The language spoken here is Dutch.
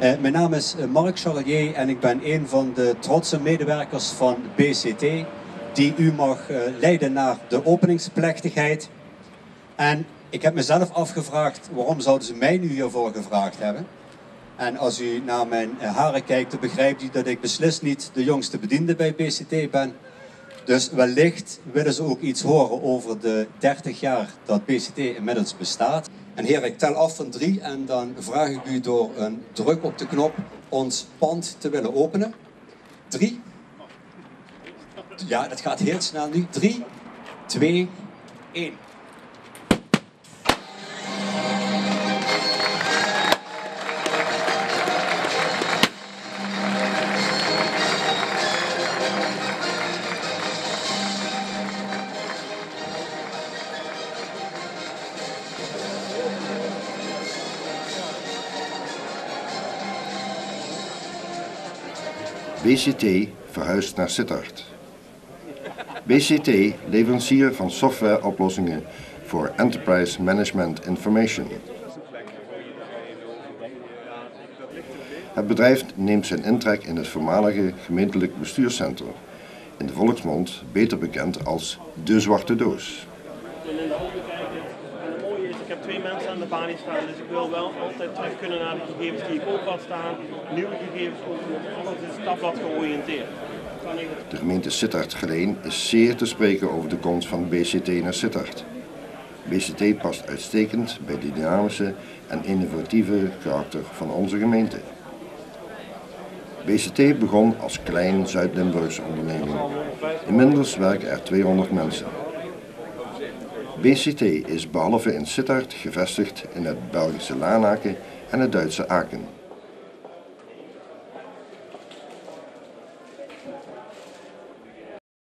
Mijn naam is Mark Charlier en ik ben een van de trotse medewerkers van BCT die u mag leiden naar de openingsplechtigheid. En ik heb mezelf afgevraagd waarom zouden ze mij nu hiervoor gevraagd hebben. En als u naar mijn haren kijkt, dan begrijpt u dat ik beslist niet de jongste bediende bij BCT ben. Dus wellicht willen ze ook iets horen over de 30 jaar dat BCT inmiddels bestaat. En heren, ik tel af van 3 en dan vraag ik u door een druk op de knop ons pand te willen openen. 3. Ja, dat gaat heel snel nu. 3, 2, 1. BCT verhuist naar Sittard. BCT, leverancier van softwareoplossingen voor Enterprise Management Information. Het bedrijf neemt zijn intrek in het voormalige gemeentelijk bestuurscentrum, in de volksmond beter bekend als de Zwarte Doos. Ik heb 2 mensen aan de balie staan, dus ik wil wel altijd terug kunnen naar de gegevens die ik ook had staan. Nieuwe gegevens ook, alles is tabblad georiënteerd. De gemeente Sittard-Geleen is zeer te spreken over de komst van BCT naar Sittard. BCT past uitstekend bij de dynamische en innovatieve karakter van onze gemeente. BCT begon als klein Zuid-Limburgse onderneming. Inmiddels werken er 200 mensen. BCT is behalve in Sittard gevestigd in het Belgische Lanaken en het Duitse Aken.